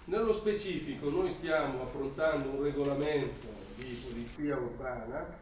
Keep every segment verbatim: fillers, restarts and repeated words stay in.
Nello specifico noi stiamo affrontando un regolamento di polizia urbana,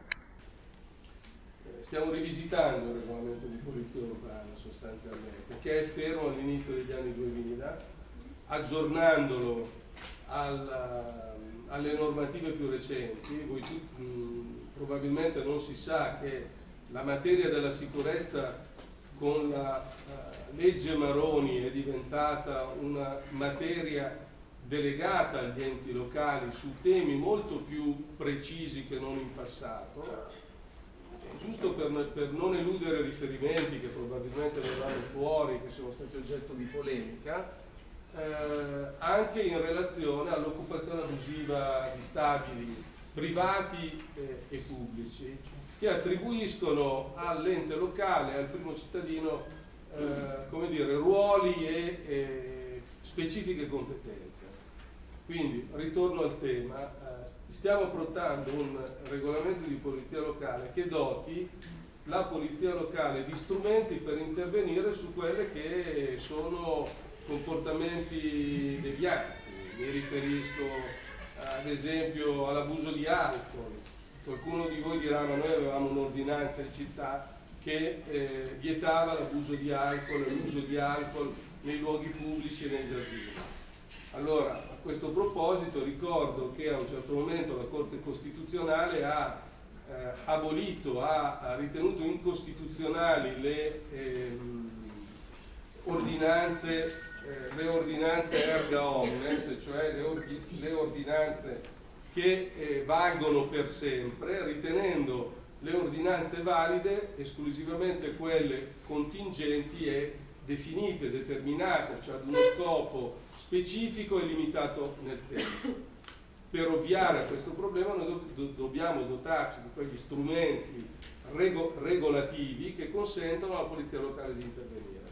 eh, stiamo rivisitando il regolamento di polizia urbana sostanzialmente, che è fermo all'inizio degli anni duemila, aggiornandolo alla, alle normative più recenti. Voi tu, mh, probabilmente non si sa che la materia della sicurezza con la uh, legge Maroni è diventata una materia delegata agli enti locali su temi molto più precisi che non in passato. Giusto per, per non eludere riferimenti che probabilmente verranno fuori, che sono stati oggetto di polemica, eh, anche in relazione all'occupazione abusiva di stabili privati eh, e pubblici, che attribuiscono all'ente locale, al primo cittadino, eh, come dire, ruoli e, e specifiche competenze. Quindi, ritorno al tema, eh, stiamo affrontando un regolamento di polizia locale che doti la polizia locale di strumenti per intervenire su quelle che sono comportamenti devianti. Mi riferisco ad esempio all'abuso di alcol. Qualcuno di voi dirà: ma noi avevamo un'ordinanza in città che eh, vietava l'abuso di alcol e l'uso di alcol nei luoghi pubblici e nei giardini. Allora, a questo proposito ricordo che a un certo momento la Corte Costituzionale ha eh, abolito, ha, ha ritenuto incostituzionali le ehm, ordinanze, eh, le ordinanze erga omnes, cioè le, ordi, le ordinanze che eh, valgono per sempre, ritenendo le ordinanze valide esclusivamente quelle contingenti e definite, determinate, cioè ad uno scopo specifico e limitato nel tempo. Per ovviare a questo problema noi do do dobbiamo dotarci di quegli strumenti rego regolativi che consentono alla polizia locale di intervenire.